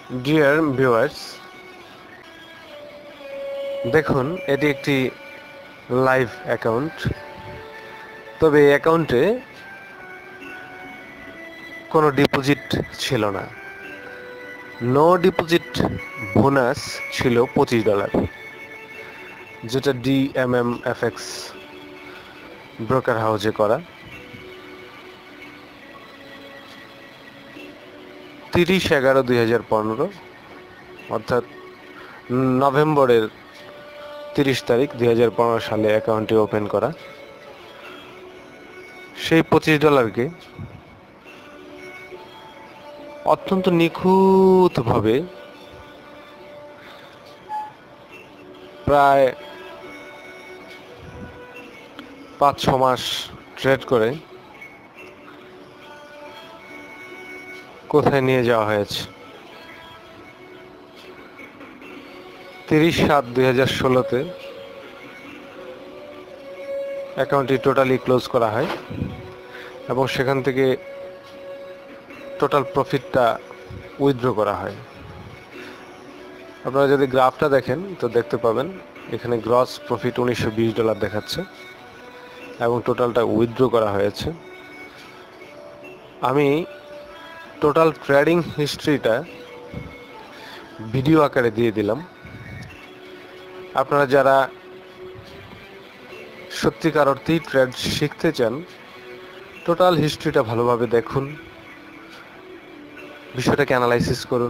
Dear viewers, দেখুন এটি একটি লাইভ অ্যাকাউন্ট। তবে এই অ্যাকাউন্টে কোনো ডিপোজিট ছিল না। নো ডিপোজিট বোনাস ছিল $25, যেটা DMMFX ব্রোকার হাউসে করা। 30/11/2015 অর্থাৎ নভেম্বরের 30 তারিখ 2015 সালে অ্যাকাউন্টটি ওপেন করা। সেই $25কে অত্যন্ত নিখুঁতভাবে প্রায় 5-6 মাস ট্রেড করে কোথায় নিয়ে যাওয়া হয়েছে। 30/7/2016-তে অ্যাকাউন্টটি টোটালি ক্লোজ করা হয় এবং সেখান থেকে টোটাল প্রফিটটা উইথড্র করা হয়। আপনারা যদি গ্রাফটা দেখেন তো দেখতে পাবেন এখানে গ্রস প্রফিট $1920 দেখাচ্ছে এবং টোটালটা উইথড্র করা হয়েছে। আমি টোটাল ট্রেডিং হিস্ট্রিটা ভিডিও আকারে দিয়ে দিলাম। আপনারা যারা সত্যিকার অর্থেই ট্রেড শিখতে চান, টোটাল হিস্ট্রিটা ভালোভাবে দেখুন, বিষয়টাকে অ্যানালাইসিস করুন,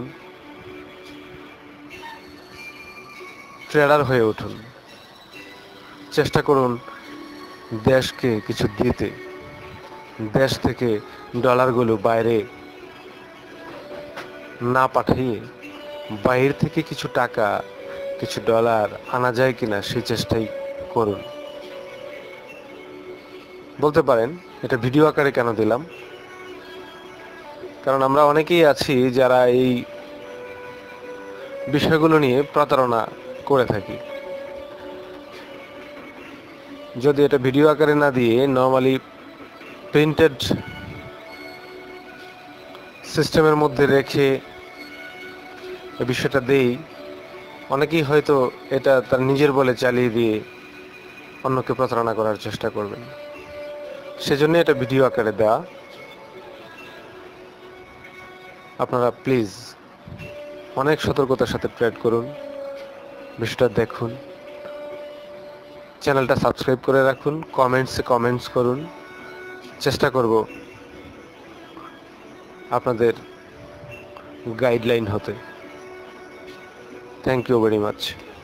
ট্রেডার হয়ে উঠুন। চেষ্টা করুন দেশকে কিছু দিতে, দেশ থেকে ডলারগুলো বাইরে না পাঠিয়ে বাইরে থেকে কিছু টাকা, কিছু ডলার আনা যায় কিনা সেই চেষ্টাই করুন। বলতে পারেন এটা ভিডিও আকারে কেন দিলাম, কারণ আমরা অনেকেই আছি যারা এই বিষয়গুলো নিয়ে প্রতারণা করে থাকি। যদি এটা ভিডিও আকারে না দিয়ে নর্মালি প্রিন্টেড সিস্টেমের মধ্যে রেখে এই বিষয়টা দেই, অনেকেই হয়তো এটা তার নিজের বলে চালিয়ে দিয়ে অন্যকে প্রতারণা করার চেষ্টা করবেন। সেজন্য এটা ভিডিও আকারে দেওয়া। আপনারা প্লিজ অনেক সতর্কতার সাথে ট্রেড করুন, বিষয়টা দেখুন, চ্যানেলটা সাবস্ক্রাইব করে রাখুন, কমেন্টস করুন। চেষ্টা করব আপনাদের গাইডলাইন হতে। Thank you very much.